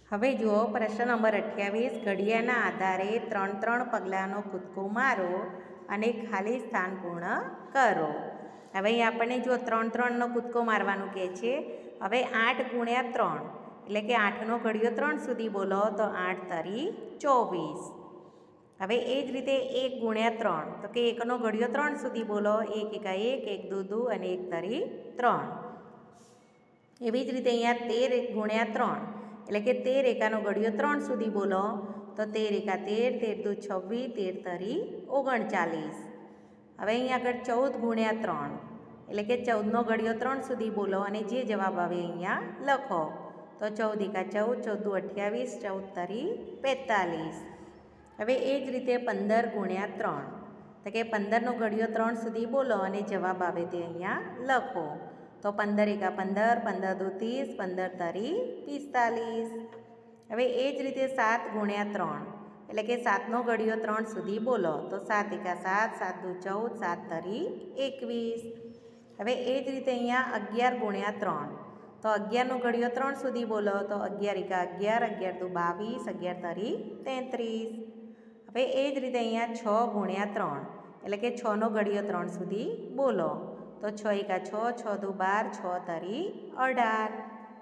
હવે જુઓ પ્રશ્ન નંબર 28 ઘડિયાળના આધારે 3 પગલાંનો કૂદકો મારો અને ખાલી સ્થાન પૂર્ણ કરો. હવે અહીં આપણને જો 3 નો કૂદકો મારવાનું કહે છે. હવે 8 ગુણ્યા 3 એટલે કે 8નો ઘડિયો 3 સુધી બોલો તો 8 તરી 24. હવે એ જ રીતે 1 ગુણ્યા 3 તો કે 1નો ઘડિયો 3 સુધી બોલો 1 એકા 1 1 દૂ દૂ અને 1 તરી 3. એવી જ રીતે અહીંયા 13 ગુણ્યા 3 એટલે કે 13 એકાનો ઘડિયો 3 સુધી બોલો તો 13 એકા 13 13 દૂ 26 13 તરી 39. હવે અહીંયા આગળ 14 ગુણ્યા 3 એટલે કે 14નો ઘડિયો 3 સુધી બોલો અને જે જવાબ આવે અહીંયા લખો. તો 14 એકા 14 14 દૂ 28 14 તરી 45. હવે એ જ રીતે 15 ગુણ્યા 3 તો કે 15નો ઘડિયો 3 સુધી બોલો અને જવાબ આવે તે અહીંયા લખો. તો 15 એકા 15 15 દૂ 30 15 તરી 45. હવે એ જ રીતે 7 ગુણ્યા 3 એટલે કે 7નો ઘડિયો 3 સુધી બોલો તો 7 એકા 7 7 દૂ 14 7 તરી 21. હવે એ જ રીતે અહીંયા 11 ગુણ્યા 3 તો 11નો ઘડિયો 3 સુધી બોલો તો 11 એકા 11 11 દૂ 22 11 તરી 33. હવે એ જ રીતે અહીંયા 6 ગુણ્યા 3 એટલે કે 6નો ઘડિયો 3 સુધી બોલો તો 6 એકા 6 6 દૂ 12 6 તરી 18.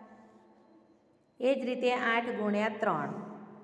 એ જ રીતે 8 ગુણ્યા 3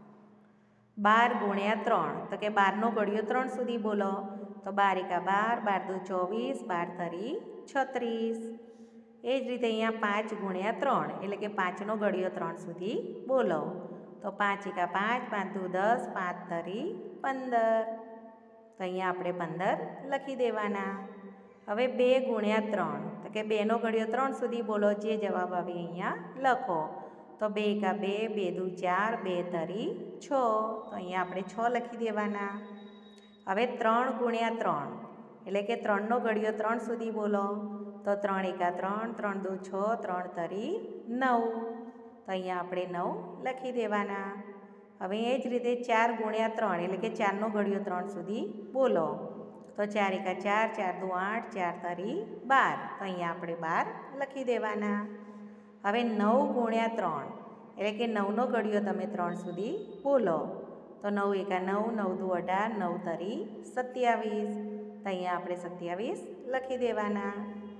12 ગુણ્યા 3 તો કે 12નો ઘડિયો 3 સુધી બોલો તો 12 એકા 12 12 દૂ 24 12 તરી 36. એ જ રીતે અહીંયા 5 ગુણ્યા 3 એટલે કે 5નો ઘડિયો 3 સુધી બોલો તો 5 એકા 5 5 દૂ 10 5 તરી 15. તો અહીંયા આપણે 15 લખી દેવાના. હવે 2 ગુણ્યા 3 તો કે 2નો ઘડિયો 3 સુધી બોલો જે જવાબ આવે અહીંયા લખો. તો 2 એકા 2 2 દૂ 4 2 તરી 6. તો અહીંયા આપણે 6 લખી દેવાના. હવે 3 ગુણ્યા 3 એટલે કે 3નો ઘડિયો 3 સુધી બોલો તો 3 એકા 3 3 દૂ 6 3 તરી 9. તો અહીંયા આપણે 9 લખી દેવાના. હવે એ જ રીતે 4 ગુણ્યા 3 એટલે કે 4નો ઘડિયો 3 સુધી બોલો તો 4 એકા 4 4 દૂ 8 4 તરી 12. તો અહીંયા આપણે 12 લખી દેવાના. હવે 9 ગુણ્યા 3 એટલે કે 9નો ઘડિયો તમે 3 સુધી બોલો તો 9 એકા 9 9 દૂ 18 9 તરી 27. તો અહીંયા આપણે 27 લખી દેવાના.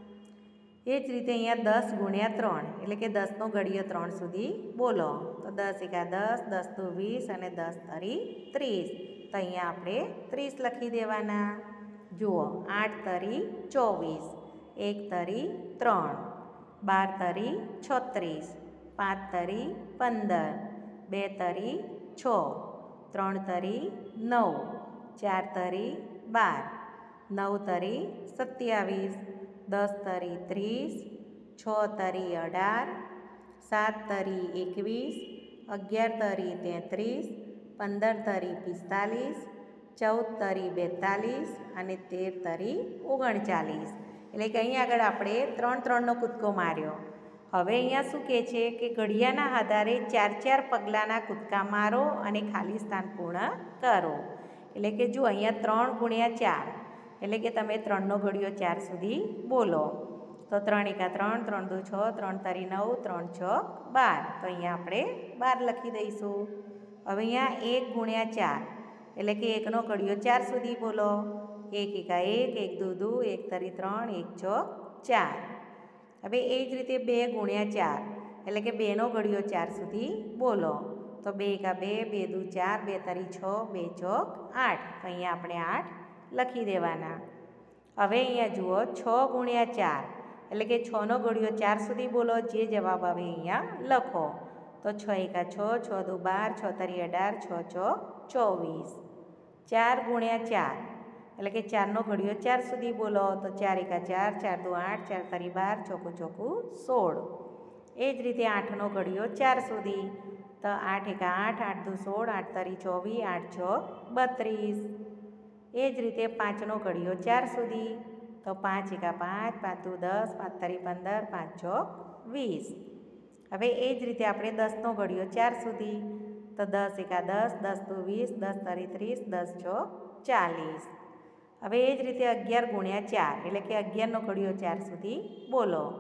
એ જ રીતે અહીંયા 10 ગુણ્યા 3 એટલે કે 10નો ઘડિયો 3 સુધી બોલો તો 10 એકા 10 10 દૂ 20 અને 10 તરી 30. તો અહીંયા આપણે 30 લખી દેવાના. જુઓ 8 તરી 24 1 તરી 3 12 તરી 36 5 તરી 15 2 તરી 6 3 તરી 9 4 તરી 12 9 તરી 27 10 તરી 30 6 તરી 18 7 તરી 21 11 તરી 33 15 તરી 45 14 તરી 42 અને 13 તરી 39. એટલે કે અહીં આગળ આપણે 3નો કૂદકો માર્યો. હવે અહીંયા શું કહે છે કે ઘડિયાળના આધારે 4 પગલાંના કૂદકા મારો અને ખાલી સ્થાન પૂર્ણ કરો. એટલે કે જો અહીંયા 3 ગુણ્યા 4 એટલે કે તમે 3નો ઘડિયો 4 સુધી બોલો તો 3 એકા 3 3 દૂ 6 3 તરી 9 3 6 12. તો અહીંયા આપણે 12 લખી દઈશું. હવે અહીંયા 1 ગુણ્યા 4 એટલે કે 1નો ઘડિયો 4 સુધી બોલો 1 એકા 1 1 દૂ દૂ 1 તરી 3 1 ચોક 4. હવે એ જ રીતે 2 ગુણ્યા 4 એટલે કે 2નો ઘડિયો 4 સુધી બોલો તો 2 એકા 2 2 દૂ 4 2 તરી 6 2 ચોક 8. તો અહીંયા આપણે 8 લખી દેવાના. હવે અહીંયા જુઓ 6 ગુણ્યા 4 એટલે કે 6નો ઘડિયો 4 સુધી બોલો જે જવાબ આવે અહીંયા લખો તો 6 એકા 6 6 દૂ 12 6 તરી 18 6 ચોક 24. 4 ગુણ્યા 4 એટલે કે 4નો ઘડિયો 4 સુધી બોલો તો 4 એકા 4 4 દૂ 8 4 તરી 12 ચોકું ચોકું 16. એ જ રીતે 8નો ઘડિયો 4 સુધી તો 8 એકા 8 8 દૂ 16 8 તરી 24 8 ચોક 32. એ જ રીતે 5નો ઘડિયો 4 સુધી તો 5 એકા 5 5 દૂ 10 5 તરી 15 5 ચોક 20. હવે એ જ રીતે આપણે 10નો ઘડિયો 4 સુધી તો 10 એકા 10 10 દૂ 20 10 તરી 30 10 ચોક 40. હવે એ જ રીતે 11 ગુણ્યા 4 એટલે કે 11નો ઘડિયો 4 સુધી બોલો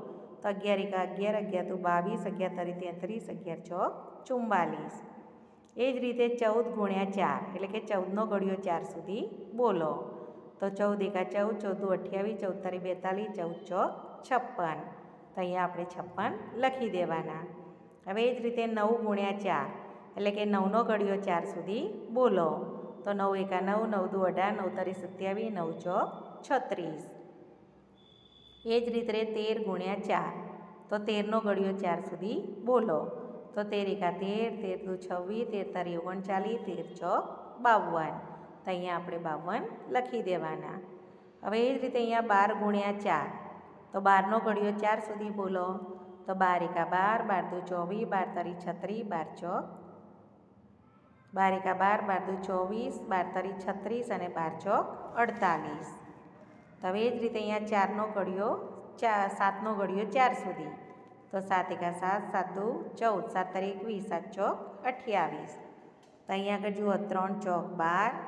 તો 11 એકા 11, 11 દુ 22, 11 તરી 33, 11 ચોક 44. એ જ રીતે 14 ગુણ્યા 4 એટલે કે 14નો ઘડિયો 4 સુધી બોલો. તો 14 એકા 14, 14 દુ 28, 14 તરી 42, 14 ચોક 56. તો અહીંયા આપણે 56 લખી દેવાના. હવે એ જ રીતે 9 ગુણ્યા 4 એટલે કે 9નો ઘડિયો 4 સુધી બોલો. તો 9 એકા 9, 9 દુ 18, 9 તરી 27, 9 ચોક 36. એ જ રીતે 13 ગુણ્યા 4 તો 13નો ઘડિયો 4 સુધી બોલો. તો 13 એકા 13, 13 દુ 26, 13 તરી 39, 13 ચોક 52. તો અહીંયા આપણે 52 લખી દેવાના. હવે એ જ રીતે અહીંયા 12 ગુણ્યા 4 તો 12નો ઘડિયો 4 સુધી બોલો. તો 12 એકા 12, 12 દુ 24, 12 તરી 36, 12 ચોક 12 એકા 12, 12 દુ 24, 12 તરી 36 અને 12 ચોક 48. તો હવે એ જ રીતે અહીંયા 4નો ઘડિયો 7નો ઘડિયો 4 સુધી. તો 7 એકા 7, 7 દુ 14, 7 તરી 21, 7 ચોક 28. તો અહીંયા આગળ જુઓ 3 ચોક 12,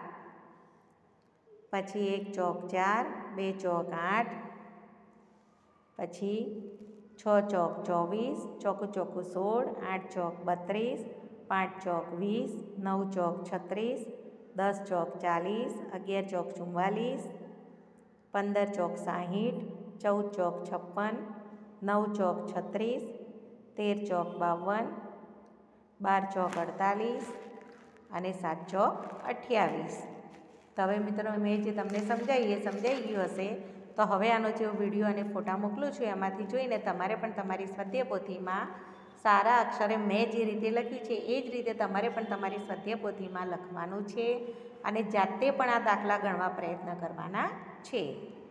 પછી 1 ચોક 4, 2 ચોક 8, પછી 6 ચોક 24, ચોકું ચોકું 16, 8 ચોક 32, 5 ચોક 20, 9 ચોક 36, 10 ચોક 40, 11 ચોક 44, 15 ચોક 60, 14 ચોક 56, 9 ચોક 36, 13 ચોક 52, 12 ચોક 48 અને 7 ચોક 28. તો હવે મિત્રો મેં જે તમને સમજાવી ગયું હશે. તો હવે આનો જે વિડીયો અને ફોટા મોકલું છું એમાંથી જોઈને તમારે પણ તમારી સ્વાધ્યાય પોથીમાં સારા અક્ષરે મેં જે રીતે લખ્યું છે એ જ રીતે તમારે પણ તમારી સ્વાધ્યાય પોથીમાં લખવાનું છે અને જાતે પણ આ દાખલા ગણવા પ્રયત્ન કરવાના છે.